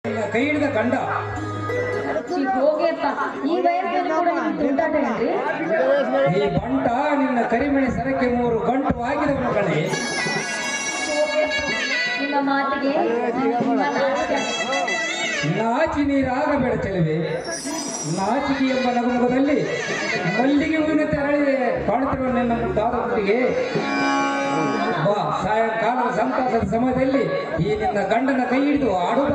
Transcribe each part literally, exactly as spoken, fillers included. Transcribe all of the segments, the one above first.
ಕೈ ಹಿಡಿದ ಗಂಡ ಹೋಗಿಯಪ್ಪ ಈ ವಯಸ್ಸಲ್ಲಿ ಕೂಡ ನಿಮ್ಗೆ ತುಂಟಾಟ ಏನ್ರಿ? ಈ ಬಂಟ ನಿನ್ನ ಕರಿಮಣಿ ಸರಕ್ಕೆ ಮೂರು ಗಂಟು ಆಗಿದ ಮಗಳೇ. ನಿಮ್ಮ ಮಾತಿಗೆ ನಾಚಿ ನೀರಾಗಬೇಡ ಚೆಲುವೆ. ನಾಚಿಕೆ ಎಂಬ ನಗುಮುಖದಲ್ಲಿ ಮಲ್ಲಿಗೆ ಹೂವಿನ ತೆರಳಿ ಕಾಣುತ್ತಿರುವ ನಿನ್ನ ಮುದ್ದಾದ ಹುಟ್ಟಿಗೆ ಬಾ. ಸಾಯಂಕಾಲದ ಸಂತಾಸದ ಸಮಯದಲ್ಲಿ ಈ ನಿನ್ನ ಗಂಡನ ಕೈ ಹಿಡಿದು ಆಡುವ.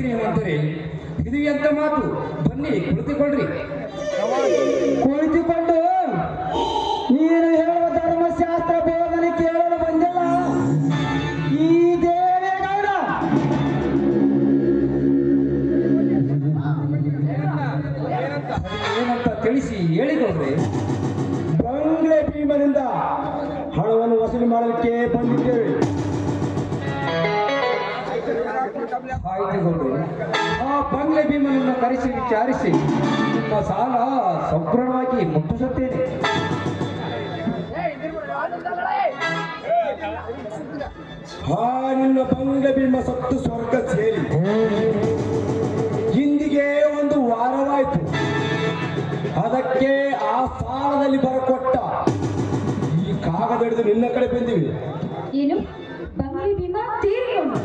ಶ್ರೀಮಂತರೇ, ಇದು ಎಂತ ಮಾತು? ಬನ್ನಿ ಕುಳಿತುಕೊಳ್ಳ್ರಿ. ಕುಳಿತುಕೊಂಡು ನೀನು ಹೇಳುವ ಧರ್ಮಶಾಸ್ತ್ರ ಬೋಧನೆ ಕೇಳಲು ಬಂದಿಲ್ಲ ಈ ದೇವೇಗೌಡ. ಏನಂತ ತಿಳಿಸಿ ಹೇಳಿಕೊಡ್ರಿ. ಬಂಗ್ಲೆ ಭೀಮನಿಂದ ಹಣವನ್ನು ವಸೂಲಿ ಮಾಡಲಿಕ್ಕೆ ಬಂದಿದ್ದೇವೆ. ಆಯ್ತು ಗೌಡ್ರಿ, ಆ ಬಂಗ್ಲೆ ಭೀಮನನ್ನು ಕರೆಸಿ ವಿಚಾರಿಸಿ ನಿಮ್ಮ ಸಾಲ ಸಂಪೂರ್ಣವಾಗಿ ಮುಟ್ಟಿಸುತ್ತೇನೆ. ಹಾ, ನಿನ್ನ ಬಂಗ್ಲೆ ಭೀಮ ಸತ್ತು ಸ್ವರ್ಗ ಸೇರಿ ಇಂದಿಗೆ ಒಂದು ವಾರವಾಯಿತು. ಅದಕ್ಕೆ ಆ ಸಾಲದಲ್ಲಿ ಬರಕೊಟ್ಟ ಈ ಕಾಗದ ಹಿಡಿದು ನಿನ್ನ ಕಡೆ ಬಂದಿವಿ. ಏನು ಬಂಗ್ಲೆ ಭೀಮ ತೀರ್ಕೊಂಡು?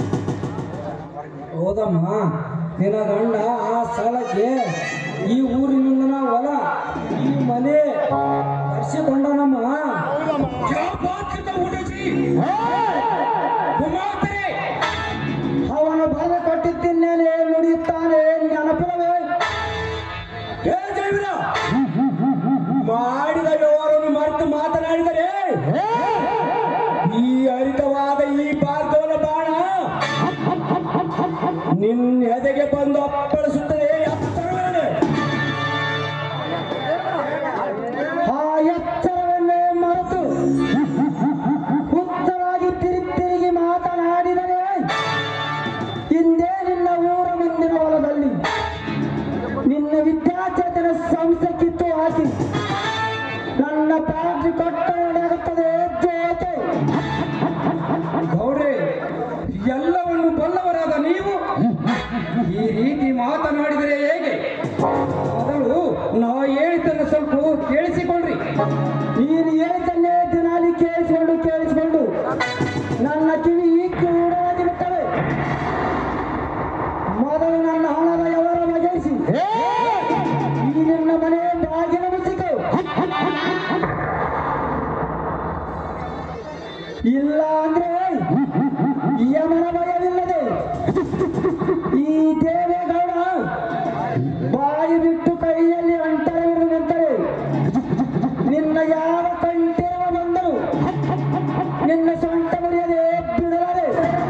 ಹೌದಮ್ಮ, ನಿನ್ನ ಗಂಡ ಆ ಸಾಲಕ್ಕೆ ಈ ಊರಿನಿಂದ ಹೊಲ ಈ ಮನೆ ತರಿಸಿಕೊಂಡನಮ್ಮ. ಅವನು ಬರ ಕೊಟ್ಟಿದ್ದೇನೆ ನುಡಿಯುತ್ತಾನೆ ನೆನಪಿನವೇ. ಮಾಡಿದ ವ್ಯವಹಾರವನ್ನು ಮರೆತು ಮಾತನಾಡಿದರೆ ಈ ಹರಿತವಾದ ಈ ಭಾರತವನ ಬಾಣ ನಿನ್ನ ಎದೆಗೆ ಬಂದು ಅಪ್ಪಳಿಸುತ್ತದೆ. ಎತ್ತರವನ್ನೇ ಆ ಎತ್ತರವನ್ನೇ ಮರೆತು ಹುತ್ತರಾಗಿ ತಿರುಗಿ ತಿರುಗಿ ಮಾತನಾಡಿದರೆ ಹಿಂದೆ ನಿನ್ನ ಊರ ಮುಂದಿನ ಹೊಲದಲ್ಲಿ ನಿನ್ನ ವಿದ್ಯಾಚೇತನ ಸಂಸ್ಥೆ ಕಿತ್ತು ಹಾಕಿ ನನ್ನ ಫ್ಯಾಕ್ಟ್ರಿ ಕೊಟ್ಟ ನಡೆಯುತ್ತದೆ ಜೊತೆ. ಗೌಡ್ರೆ, ಎಲ್ಲವನ್ನು ಬಲ್ಲವರಾದ ನೀವು ಈ ರೀತಿ ಮಾತನಾಡಿದರೆ ಹೇಗೆ? ಮೊದಲು ನಾ ಹೇಳಿದ್ದನ್ನು ಸ್ವಲ್ಪ ಕೇಳಿಸಿಕೊಳ್ಳ್ರಿ. ನೀನು ಹೇಳಿದ್ದನ್ನೇ ದಿನಾಲಿ ಕೇಳಿಸಿಕೊಂಡು ಕೇಳಿಸಿಕೊಂಡು ನನ್ನ ಕಿವಿ ಕಿವಿಡಾಗಿರುತ್ತವೆ. ಮೊದಲು ನನ್ನ ಹಣದ ಅವರ ಬಗೆಹರಿಸಿ ಈ ನಿನ್ನ ಮನೆ ಬಾಗಿಲು ಮುಚ್ಚಿಕೋ. ಇಲ್ಲ ಅಂದ್ರೆ ಯಮನ ಭಯವಿಲ್ಲದೆ ಈ ದೇವೇಗೌಡ ಬಾಯಿ ಬಿಟ್ಟು ಕೈಯಲ್ಲಿ ಅಂಟರೆ ಹಿಡಿದು ನಿಂತರೆ ನಿನ್ನ ಯಾವ ಕಂಠಿರುವ ಬಂದರು ನಿನ್ನ ಸೊಂಟ ಮುರಿಯದೆ ಬಿಡಲಾರೆ.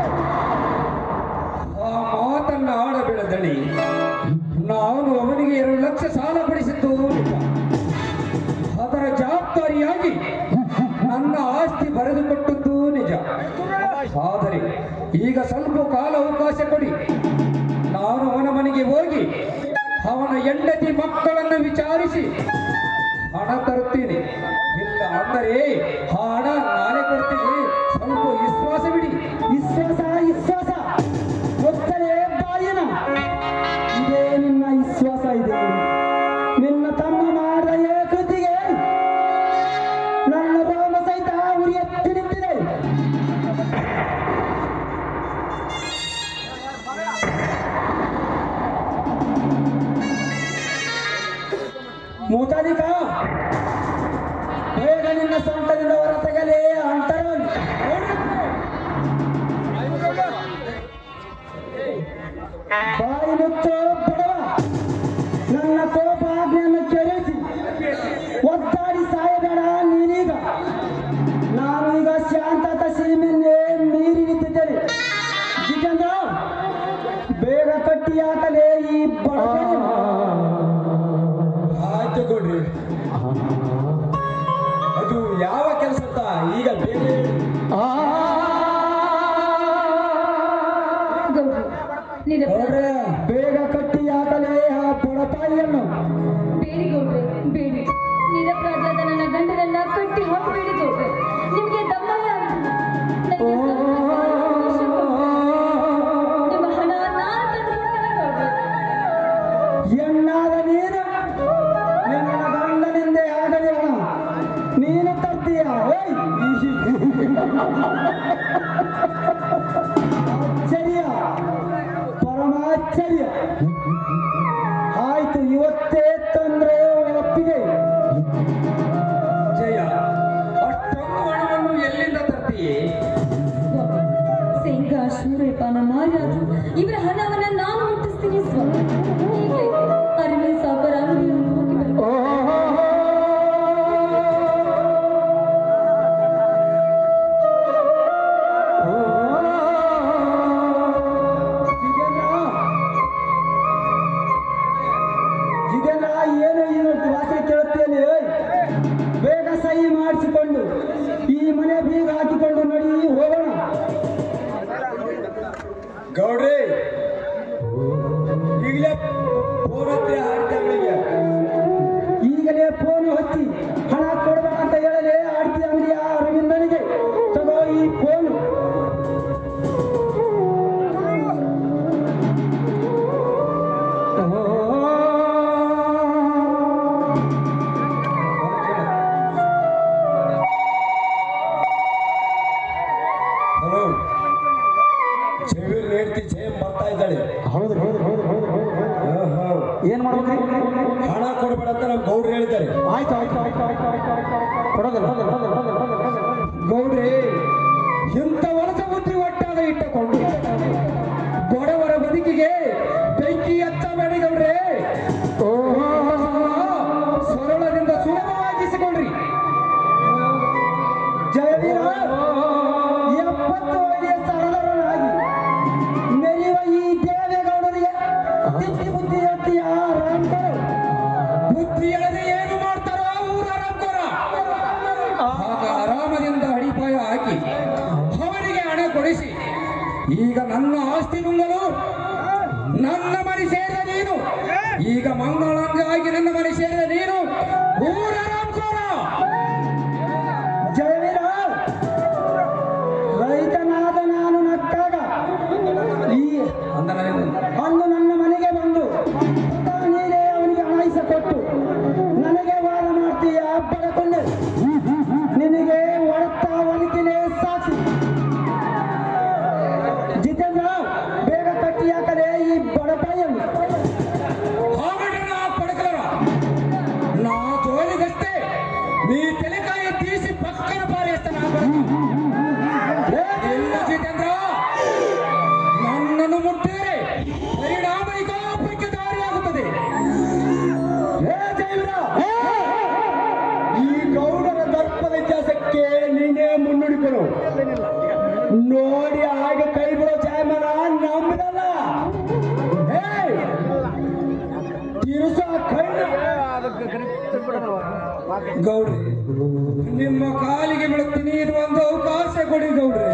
ಆ ಮಾತನ್ನ ಆಡಬೇಡದಳಿ. ನಾನು ಅವನಿಗೆ ಎರಡು ಲಕ್ಷ ಸಾಲ ಪಡಿಸಿದ್ದು ನಿಜ. ಅದರ ಜವಾಬ್ದಾರಿಯಾಗಿ ನನ್ನ ಆಸ್ತಿ ಬರೆದುಕೊಟ್ಟದ್ದು ನಿಜ. ಆದರೆ ಈಗ ಸ್ವಲ್ಪ ಕಾಲ ಅವಕಾಶ ಕೊಡಿ. ನಾನು ಅವನ ಮನೆಗೆ ಹೋಗಿ ಅವನ ಹೆಂಡತಿ ಮಕ್ಕಳನ್ನು ವಿಚಾರಿಸಿ ಹಣ ತರುತ್ತೇನೆ. ಇಲ್ಲ ಅಂದರೆ ಹಣ ನಾಳೆ ಕೊಡ್ತೀನಿ. ಸ್ವಲ್ಪ ವಿಶ್ವಾಸ ಬಿಡಿ. ವಿಶ್ವಾಸ ವಿಶ್ವಾಸ ಗೊತ್ತಲೇ ಬಾಯನ ಇದೇ ನಿನ್ನ ವಿಶ್ವಾಸ ಇದೆ. ನಿನ್ನ ತಮ್ಮ ಮಾಡಿದ ಏ ಕೃತಿಗೆ ನನ್ನ ರೋಮ ಸಹಿತ ಉರಿ ಎತ್ತಿ ನಿಂತಿದೆ. ಮೂತಾದಿಕ ಬೇಗ ನಿನ್ನ ಸೊಂಟದಿಂದ ಹೊರ ತೆಗಲೇ ಅಂಟರವನು. ಬಾಯಿ ಮುಚ್ಚೋ ಬಡವ, ನನ್ನ ಕೋಪ ಆಜ್ಞೆಯನ್ನು ಕೆರಳಿಸಿ ಒದ್ದಾಡಿ ಸಾಯಬೇಡ ನೀನೀಗ. ನಾನು ಈಗ ಶಾಂತತ ಸೀಮೆಯನ್ನೇ ಮೀರಿ ನಿಂತಿದ್ದೇನೆ. ಜಿತೇಂದ್ರ, ಬೇಗ ಕಟ್ಟಿ ಹಾಕಲೇ ಈ ಬಡವ. ಆಯ್ತು ಕೊಡ್ರಿ, ಅದು ಯಾವ ಕೆಲಸ ಈಗ ಬೇಗ ನಿನ್ನ ನೋಡ್ರೆ, ಬೇಗ ಕಟ್ಟಿ ಹಾಕಲೇ ಆ ಬಡಪಾಯಿಯನ್ನು. ಬೇಡಿ ಗೌಡ್ರೆ, ಬೇಡಿ. ನಿರಪರಾಧಿಯಾದ ನನ್ನ ಗಂಡನನ್ನ ಕಟ್ಟಿ ಹಾಕಬೇಡಿ ಗೌಡ್ರೆ. ನಿಮ್ಗೆ ದಮ್ಮಯ್ಯ ನನಗೆ ನಿಮ್ಮ ಹಣ ನಾನು ತಂದು ಗೌಡ್ರೆ. ಎಣ್ಣಾದ ನೀನು ನಿನ್ನ ಗಂಡನಿಂದೆ ಆಗದೆ ಹಣ ನೀನು ತರ್ತೀಯ. ಆಶ್ಚರ್ಯ, ಪರಮಾಶ್ಚರ್ಯ. ಆಯ್ತು, ಇವತ್ತೇ ತಂದ್ರೆ ಒಪ್ಪಿಗೆ. ಸೂರ್ಯಪಾನ ಮಾರಿಯಾದ್ರು ಇವರ ಹಣವನ್ನ ನಾನು ಮುಟ್ಟಿಸ್ತೀನಿ ಸ್ವಾಮಿ. ಹೀಗೆ ಅರಿವೆ ಸಾಬರ ಅಂಗಡಿಯನ್ನು ಹೋಗಿ ಬರ್ತೇನೆ. ಏನು ಏನು ವಾಸನೆ ಕೇಳುತ್ತೇನೆ? ಬೇಗ ಸಹಿ ಮಾಡಿಸಿಕೊಂಡು ಈ ಮನೆ ಬೀಗ ಹಾಕಿಕೊಂಡು ನಡಿ ಹೋಗೋಣ. ಗೌಡ್ರಿ ಈಗಲೇ ಫೋನ್ ಹತ್ತಿ ಆಡ್ತಿಗಳಿಗೆ ಈಗಲೇ ಫೋನ್ ಹಚ್ಚಿ ಹಣ ಕೊಡಬೇಡ ಅಂತ ಹೇಳಲೇ ಆಡ್ತಿ ಅಂಗಡಿಯ ಅರವಿಂದನಿಗೆ ತಗೋ ಈ ಫೋನ್. ಹೌದು ಹೌದು ಹೌದು ಹೌದು ಹೌದು ಏನ್ ಮಾಡ್ಬೇಕು? ಹಣ ಕೊಡಬೇಡ ಅಂತ ನಮ್ ಗೌಡ್ರು ಹೇಳ್ತಾರೆ. ಆಯ್ತು ಆಯ್ತು ಆಯ್ತು ಆಯ್ತು ಆಯ್ತು ಆಯ್ತು ಕೊಡೋದಿಲ್ಲ. ಗೌಡ್ರೆ, ಇಂಥ ವಲಸ ಬುದ್ಧಿ ಒಟ್ಟಾದ ಇಟ್ಟುಕೊಂಡು ಬಡವರ ಬದುಕಿಗೆ ಬೆಂಕಿ ಹಚ್ಚಬೇಡಿ ಗೌಡ್ರೆ. ಸರಳದಿಂದ ಸುಲಭವಾಗಿಸಿಕೊಳ್ಳ್ರಿ. ಜಯವೀರ ಎಪ್ಪತ್ತು ವಯಸ್ಸಿನ ಸರಳರನ್ನಾಗಿ ಮೆರೆಯುವ ಈ ದೇವೇಗೌಡರಿಗೆ ತಿದ್ದಿ ಬುದ್ಧಿ ಹೇಳ್ತೀಯ ರಾಮ್ಕೋ? ಬುದ್ಧಿ ಹೇಳದೆ ಏನು ಮಾಡ್ತಾರೋ ಊರ ರಾಮ್ಕೋರ. ಆಗ ಆರಾಮದಿಂದ ಅಡಿಪಾಯ ಹಾಕಿ ಅವರಿಗೆ ಹಣ ಕೊಡಿಸಿ ಈಗ ನನ್ನ ಆಸ್ತಿ ನುಂಗಲು ನನ್ನ ಮನೆ ಸೇರಿದ ನೀನು, ಈಗ ಮಂಗಳಂಗಾಗಿ ನನ್ನ ಮನೆ ಸೇರಿದ ನೀನು ಊರ ರಾಮ್ಕೋರ. ಜಯವೀರ ರೈತನಾದ ನಾನು ನಕ್ಕಾಗ ಈ ಅಂದು ನನ್ನ ಮನೆಗೆ ಬಂದು ನೀನೇ ಅವನಿಗೆ ಹಣಾಯಿಸ ಕೊಟ್ಟು ನನಗೆ ವಾದ ಮಾಡ್ತೀಯ ಬಡಕೊಂಡೆ. ನಿನಗೆ ಒಡತ್ತ ಒನಕಿನೇ ಸಾಕ್ಷಿ. ಜಿತೇಂದ್ರ, ಬೇಗ ಕಟ್ಟಿ ಹಾಕದೆ ಈ ಬಡಪಾಯನ್ನು. ಪಡಕರ ನಾ ಜೋಲಿಗಷ್ಟೇ ನೀ ತಲೆಕಾಯಿ ತೀಸಿ ಪಕ್ಕನ ಪಾರೇಸ್ತಾನ. ಜಿತೇಂದ್ರ, ನನ್ನನ್ನು ಮುಟ್ಟಿದರೆ ಪರಿಣಾಮ ವಿಕೋಪಕ್ಕೆ ದಾರಿಯಾಗುತ್ತದೆ. ಈ ಗೌಡರ ದರ್ಪದ ಇತಿಹಾಸಕ್ಕೆ ನೀನೇ ಮುನ್ನುಡಿಕೊಡು. ನೋಡಿ ಹಾಗೆ ಕೈ ಬಿಡೋ ಜಾಯಮನ ನಮ್ಮದಲ್ಲ. ತಿರುಸ ಕೈ ಗೌಡ್ರಿ, ನಿಮ್ಮ ಕಾಲಿಗೆ ಬೀಳುತ್ತೀನಿ. ಇದು ಒಂದು ಅವಕಾಶ ಕೊಡಿ ಗೌಡ್ರಿ.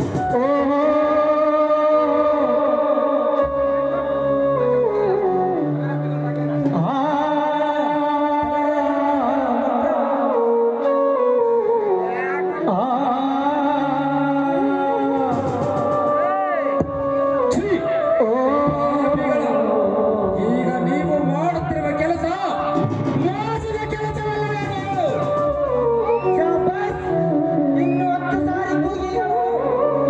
ಈಗ ನೀವು ಮಾಡುತ್ತಿರುವ ಕೆಲಸ ಮೋಸದ ಕೆಲಸವಲ್ಲ. ಇನ್ನು ಹತ್ತು ಸಾರಿ ಕೂಗಿ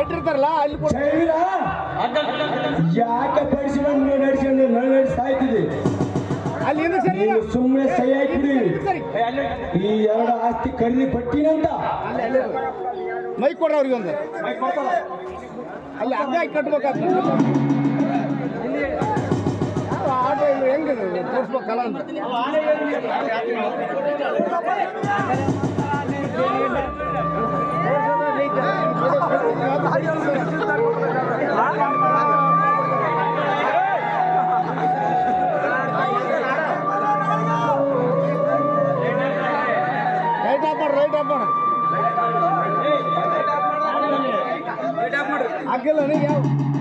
ಕಟ್ಟಿರ್ತಾರಲ್ಲ ಅಲ್ಲಿ ಜೈವಿರ ಯಾಕೆ ಬಡಿಸಿಕೊಂಡು ನಡೆಸಿಕೊಂಡು ನಾನು ನಡೆಸ್ತಾ ಇದ್ದೀವಿ ಅಲ್ಲಿ ಸರಿ ಸುಮ್ಮನೆ ಸೈ ಹಾಕಿಬಿಡಿ ಈ ಎರಡು ಆಸ್ತಿ ಖರೀದಿ ಪಟ್ಟಿನಂತ ಮೈ ಕೊಡ್ರ ಅವ್ರಿಗೆ ಒಂದು ಅಲ್ಲಿ ಹಗ್ಗ ಹಾಕಿ ಕಟ್ಬೇಕಾಗ್ತದೆ ಆಟೋ ಇಲ್ಲಿ ಹೆಂಗಿದೆ ತೋರಿಸ್ಬೇಕಲ್ಲ ಅಂತ ರೈಟ್ ಆಫ್ ಮಾಡಿ ರೈಟ್ ಆಫ್ ಮಾಡಿ ಆಗಿಲ್ಲ ನೀವು ಯಾವ